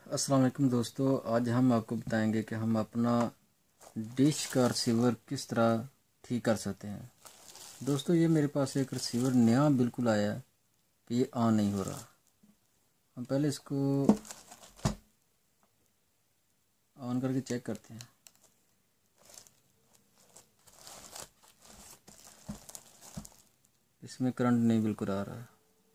अस्सलाम वालेकुम दोस्तों, आज हम आपको बताएंगे कि हम अपना डिश का रिसीवर किस तरह ठीक कर सकते हैं। दोस्तों, ये मेरे पास एक रिसीवर नया बिल्कुल आया है कि ये ऑन नहीं हो रहा। हम पहले इसको ऑन करके चेक करते हैं। इसमें करंट नहीं बिल्कुल आ रहा है।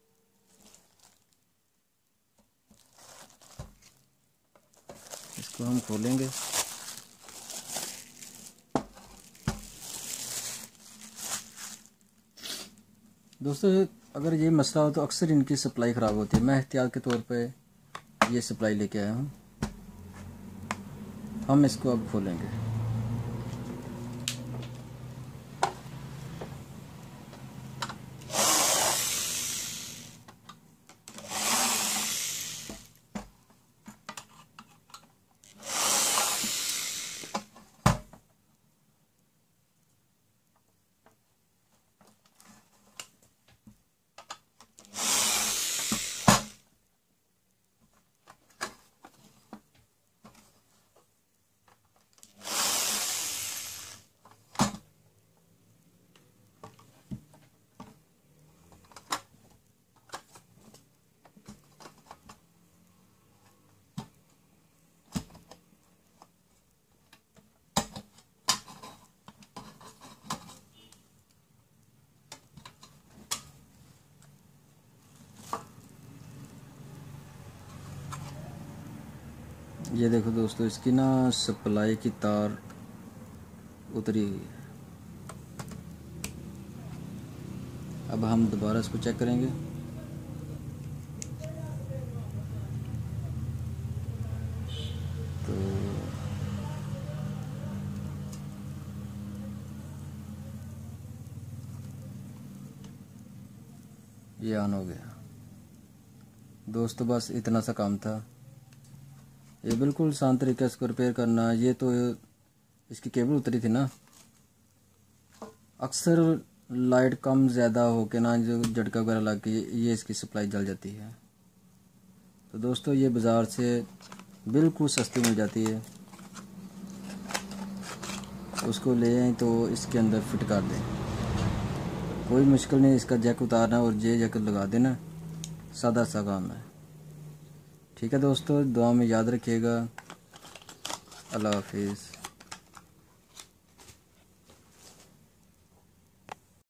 इसको हम खोलेंगे। दोस्तों, अगर ये मसला हो तो अक्सर इनकी सप्लाई ख़राब होती है। मैं एहतियात के तौर पे ये सप्लाई लेके आया हूँ। हम इसको अब खोलेंगे। ये देखो दोस्तों, इसकी ना सप्लाई की तार उतरी हुई है। अब हम दोबारा इसको चेक करेंगे। तो ये ऑन हो गया। दोस्तों, बस इतना सा काम था। ये बिल्कुल आसान तरीके से इसको रिपेयर करना। ये तो इसकी केबल उतरी थी ना। अक्सर लाइट कम ज़्यादा हो के ना जो झटका वगैरह लग के ये इसकी सप्लाई जल जाती है। तो दोस्तों, ये बाज़ार से बिल्कुल सस्ती मिल जाती है। उसको ले आए तो इसके अंदर फिट कर दें। कोई मुश्किल नहीं, इसका जैक उतारना और ये जैक लगा देना, सादा सा काम है। ठीक है दोस्तों, दुआ में याद रखिएगा। अल्लाह हाफिज़।